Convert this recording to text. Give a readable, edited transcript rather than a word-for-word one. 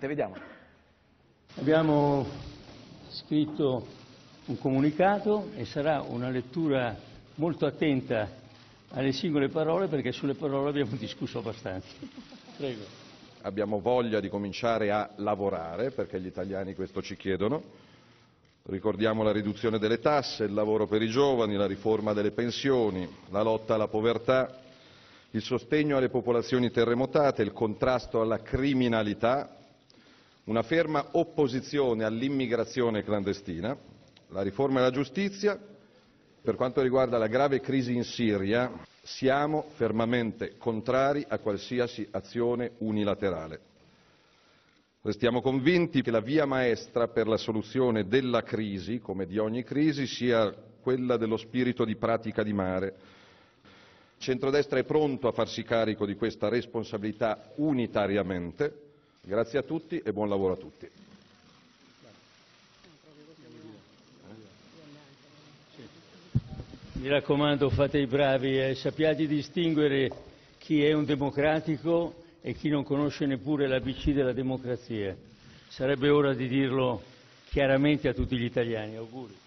Presidente, vediamo. Abbiamo scritto un comunicato e sarà una lettura molto attenta alle singole parole, perché sulle parole abbiamo discusso abbastanza. Prego. Abbiamo voglia di cominciare a lavorare, perché gli italiani questo ci chiedono. Ricordiamo la riduzione delle tasse, il lavoro per i giovani, la riforma delle pensioni, la lotta alla povertà, il sostegno alle popolazioni terremotate, il contrasto alla criminalità, una ferma opposizione all'immigrazione clandestina, la riforma della giustizia. Per quanto riguarda la grave crisi in Siria, siamo fermamente contrari a qualsiasi azione unilaterale. Restiamo convinti che la via maestra per la soluzione della crisi, come di ogni crisi, sia quella dello spirito di pratica di mare. Il centrodestra è pronto a farsi carico di questa responsabilità unitariamente. Grazie a tutti e buon lavoro a tutti. Mi raccomando, fate i bravi e sappiate distinguere chi è un democratico e chi non conosce neppure l'ABC della democrazia. Sarebbe ora di dirlo chiaramente a tutti gli italiani. Auguri.